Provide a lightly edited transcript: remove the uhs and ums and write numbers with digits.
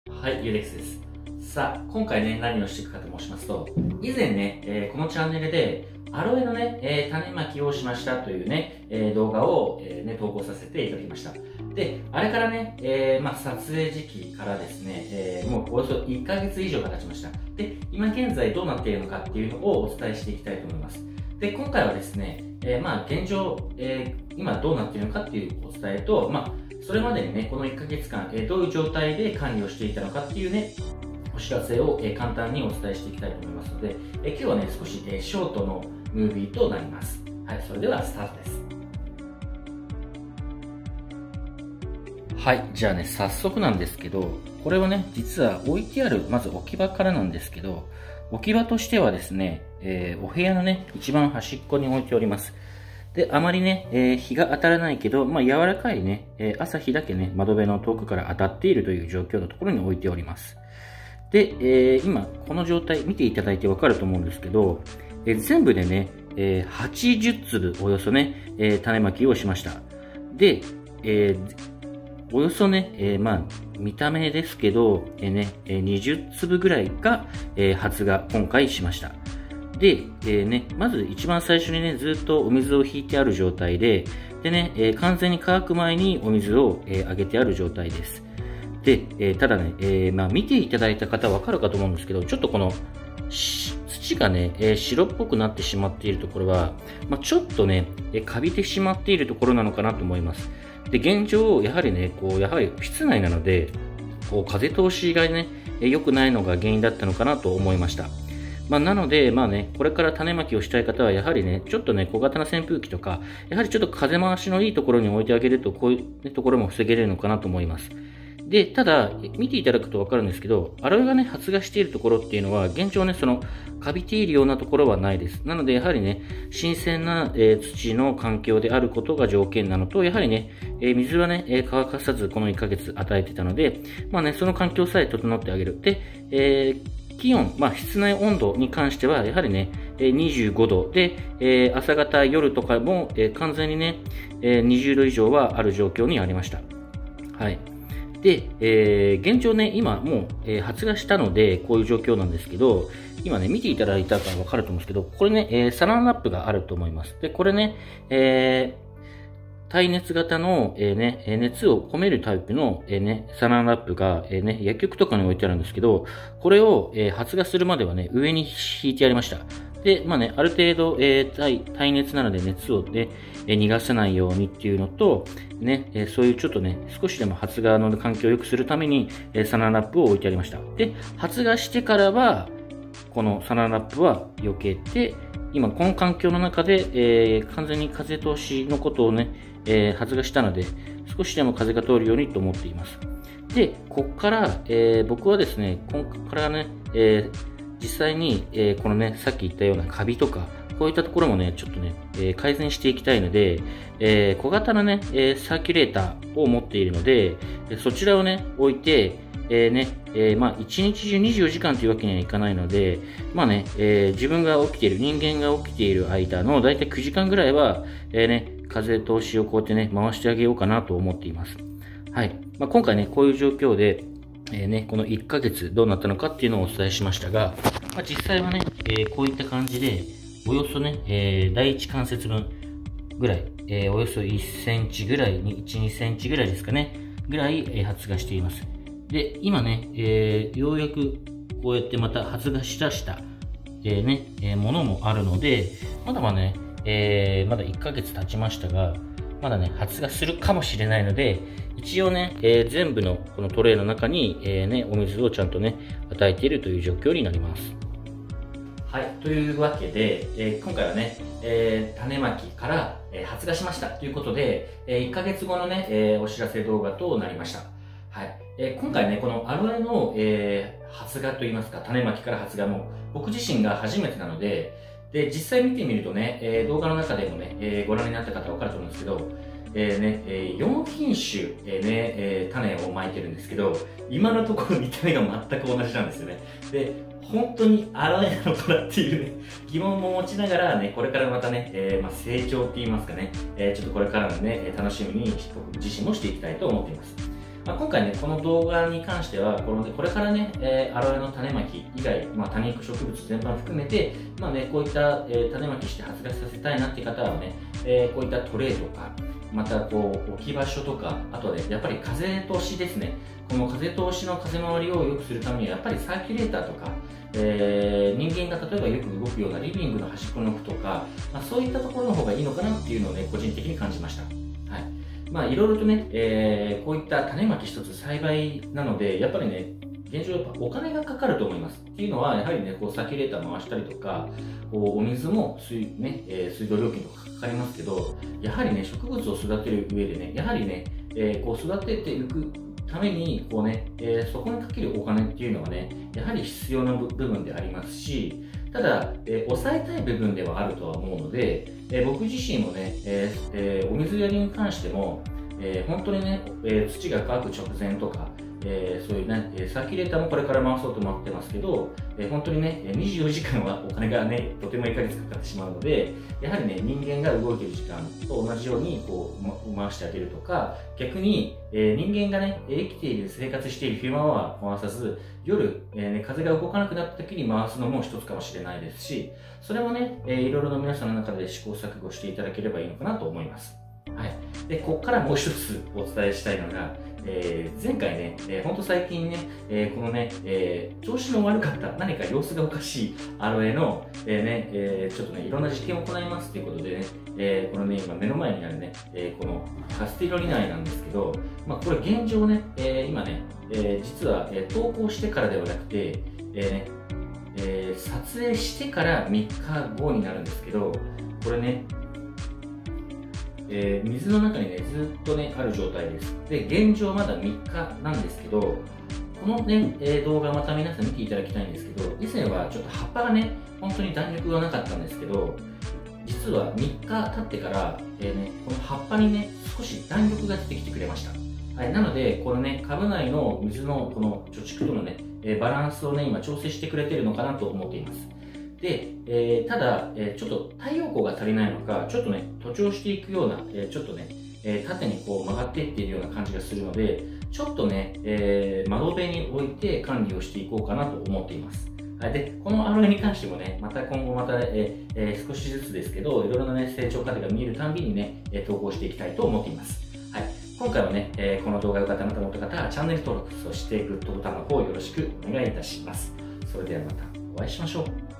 はい、ゆうでくすです。さあ、今回ね、何をしていくかと申しますと、以前ね、このチャンネルで、アロエのね、種まきをしましたというね、動画を、投稿させていただきました。で、あれからね、撮影時期からですね、もうおよそ1ヶ月以上が経ちました。で、今現在どうなっているのかっていうのをお伝えしていきたいと思います。で、今回はですね、現状、今どうなっているのかっていうお伝えと、それまでにね、この1ヶ月間、どういう状態で管理をしていたのかっていうね、お知らせを、簡単にお伝えしていきたいと思いますので、今日はね、少し、ショートのムービーとなります。はい、それではスタートです。はい、じゃあね、早速なんですけど、これはね、実は置いてある、まず置き場からなんですけど、置き場としてはですね、お部屋のね、一番端っこに置いております。で、あまりね、日が当たらないけど、柔らかいね、朝日だけね、窓辺の遠くから当たっているという状況のところに置いております。で、今、この状態、見ていただいてわかると思うんですけど、全部でね、80粒およそね、種まきをしました。で、およそね、見た目ですけど、20粒ぐらいが、発芽今回しました。で、まず一番最初にね、ずっとお水を引いてある状態で、完全に乾く前にお水を、あげてある状態です。で、ただね、見ていただいた方はわかるかと思うんですけど、ちょっとこの、土がね、白っぽくなってしまっているところは、ちょっとね、カビてしまっているところなのかなと思います。で、現状、やはりね、やはり室内なので、風通しがね、良くないのが原因だったのかなと思いました。なので、これから種まきをしたい方は、やはりね、ちょっとね、小型な扇風機とか、やはりちょっと風回しのいいところに置いてあげると、こういう、ね、ところも防げれるのかなと思います。で、ただ、見ていただくとわかるんですけど、アロエがね、発芽しているところっていうのは、現状ね、カビているようなところはないです。なので、やはりね、新鮮な、土の環境であることが条件なのと、やはりね、水はね、乾かさずこの1ヶ月与えてたので、その環境さえ整ってあげる。で、気温、室内温度に関しては、やはりね、25度で、朝方、夜とかも、完全にね、20度以上はある状況にありました。はい。で、現状ね、今もう、発芽したので、こういう状況なんですけど、今ね、見ていただいたからわかると思うんですけど、これね、サランラップがあると思います。で、これね、耐熱型の、熱を込めるタイプの、サランラップが、薬局とかに置いてあるんですけど、これを、発芽するまではね、上に引いてありました。で、ある程度、耐熱なので熱をね、逃がさないようにっていうのと、そういうちょっとね、少しでも発芽の環境を良くするために、サランラップを置いてありました。で、発芽してからは、このサランラップは避けて、今この環境の中で、完全に風通しのことをね、発芽したので、少しでも風が通るようにと思っています。で、ここから、僕はですね、ここからね、実際に、このね、さっき言ったようなカビとか、こういったところもね、ちょっとね、改善していきたいので、小型のね、サーキュレーターを持っているので、そちらをね、置いて、一日中24時間というわけにはいかないので、自分が起きている、人間が起きている間のだいたい9時間ぐらいは、風通しをこうやってね、回してあげようかなと思っています。はい。今回ね、こういう状況で、この1ヶ月どうなったのかっていうのをお伝えしましたが、実際はね、こういった感じで、およそね、第1関節分ぐらい、およそ1センチぐらいに、1、2センチぐらいですかね、ぐらい、発芽しています。で、今ね、ようやくこうやってまた発芽しだした、ものもあるので、まだま1ヶ月経ちましたが、まだね、発芽するかもしれないので、一応ね、全部のこのトレイの中に、お水をちゃんとね、与えているという状況になります。はい、というわけで、今回はね、種まきから、発芽しましたということで、1ヶ月後のね、お知らせ動画となりました。はい。今回ね、このアロエの、発芽といいますか、種まきから発芽も、僕自身が初めてなので、実際見てみるとね、動画の中でもね、ご覧になった方はわかると思うんですけど、4品種、種をまいてるんですけど、今のところ見た目が全く同じなんですよね。で、本当にアロエなのかなっていうね、疑問も持ちながらね、これからまたね、成長って言いますかね、ちょっとこれからのね、楽しみに僕自身もしていきたいと思っています。 今回ね、この動画に関しては、これからね、アロエの種まき以外、多肉植物全般含めて、こういった、種まきして発芽させたいなっていう方はね、こういったトレイとか、またこう置き場所とか、あとはね、やっぱり風通しですね。この風通しの風回りを良くするためには、やっぱりサーキュレーターとか、人間が例えばよく動くようなリビングの端っこの奥とか、そういったところの方がいいのかなっていうのをね、個人的に感じました。はい。いろいろとね、こういった種まき一つ栽培なので、やっぱりね、現状やっぱお金がかかると思います。っていうのは、やはりね、こうサーキュレーター回したりとか、こうお水も水道料金とかかかりますけど、やはりね、植物を育てる上でね、やはりね、こう育てていくために、こうね、そこにかけるお金っていうのはね、やはり必要な部分でありますし、ただ、抑えたい部分ではあるとは思うので、僕自身もね、お水やりに関しても、本当にね、土が乾く直前とか、そういうね、サーキュレーターもこれから回そうと思ってますけど、本当にね、24時間はお金がね、とても1ヶ月かかってしまうので、やはりね、人間が動いている時間と同じようにこう回してあげるとか、逆に、人間がね、生きている、生活している昼間は回さず、夜、風が動かなくなった時に回すのも一つかもしれないですし、それもね、いろいろな皆さんの中で試行錯誤していただければいいのかなと思います。はい。で、ここからもう一つお伝えしたいのが、前回ね、ほんと最近ね、このね、調子の悪かった、何か様子がおかしいアロエの、ちょっとね、いろんな実験を行いますということでね、このね、今目の前にあるね、このカスティロリナイなんですけど、これ現状ね、今ね、実は、投稿してからではなくて、撮影してから3日後になるんですけど、これね、水の中にね、ずっとね、ある状態です。で、現状まだ3日なんですけど、このね、動画また皆さん見ていただきたいんですけど、以前はちょっと葉っぱがね、本当に弾力がなかったんですけど、実は3日経ってから、この葉っぱにね、少し弾力が出てきてくれました。はい、なので、このね、株内の水のこの貯蓄とのね、バランスをね、今調整してくれてるのかなと思っています。で、ただ、ちょっと太陽光が足りないのか、ちょっとね、徒長していくような、ちょっとね、縦にこう曲がっていっているような感じがするので、ちょっとね、窓辺に置いて管理をしていこうかなと思っています。で、このアロエに関してもね、また今後また、少しずつですけど、いろいろなね、成長過程が見えるたんびにね、投稿していきたいと思っています。はい。今回はね、この動画が良かったなと思った方は、チャンネル登録、そしてグッドボタンの方よろしくお願いいたします。それではまたお会いしましょう。